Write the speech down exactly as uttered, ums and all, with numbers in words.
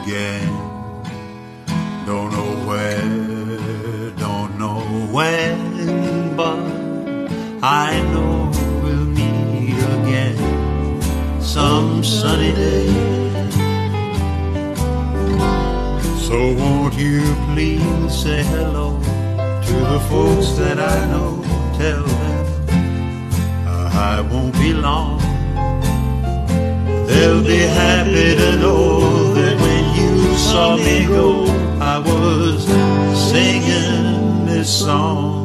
again. Don't know where, don't know when, but I know we'll meet again some sunny day. So won't you please say hello to the folks that I know. Tell them I won't be long. They'll be happy to know that when you saw me go, I was singing this song.